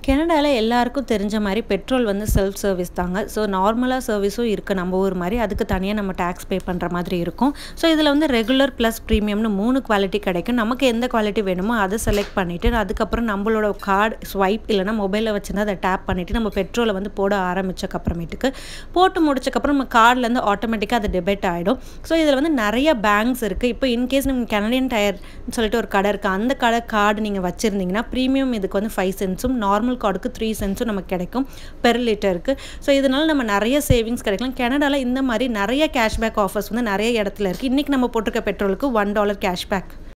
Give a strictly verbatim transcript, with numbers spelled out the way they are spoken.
கனடால எல்லாருக்கும் தெரிஞ்ச மாதிரி பெட்ரோல் வந்து செல்ஃப் சர்வீஸ் தாங்க. ஸோ நார்மலாக சர்வீஸும் இருக்குது நம்ம ஊர் மாதிரி. அதுக்கு தனியாக நம்ம டேக்ஸ் பே பண்ணுற மாதிரி இருக்கும். ஸோ இதில் வந்து ரெகுலர் ப்ளஸ் ப்ரீமியம்னு மூணு குவாலிட்டி கிடைக்கும். நமக்கு எந்த குவாலிட்டி வேணுமோ அதை செலக்ட் பண்ணிவிட்டு அதுக்கப்புறம் நம்மளோட கார்டு ஸ்வைப் இல்லைனா மொபைலில் வச்சுருந்தா அதை டேப் பண்ணிவிட்டு நம்ம பெட்ரோலை வந்து போட ஆரம்பித்தக்கப்புறமேட்டுக்கு போட்டு முடிச்சக்கப்புறம் நம்ம கார்ட்லேருந்து ஆட்டோமேட்டிக்காக அது டெபிட் ஆகிடும். ஸோ இதில் வந்து நிறைய பேங்க்ஸ் இருக்குது. இப்போ இன்கேஸ் நீங்கள் கனடியன் டயர்னு சொல்லிட்டு ஒரு கடை இருக்குது, அந்த கடை கார்டு நீங்கள் வச்சுருந்தீங்கன்னா ப்ரீமியம் இதுக்கு வந்து ஃபைவ் சென்ட்ஸும் நார்மல் கார்டுக்கு த்ரீ சென்ட்ஸும் நமக்கு கிடைக்கும் பெர் லிட்டருக்கு. ஸோ இதனால் நம்ம நிறைய சேவிங்ஸ் கிடைக்கலாம். கனடாவில் இந்த மாதிரி நிறைய கேஷ்பேக் ஆஃபர்ஸ் வந்து நிறைய இடத்துல இருக்குது. இன்றைக்கி நம்ம போட்டிருக்க பெட்ரோலுக்கு ஒன் டாலர் கேஷ்பேக்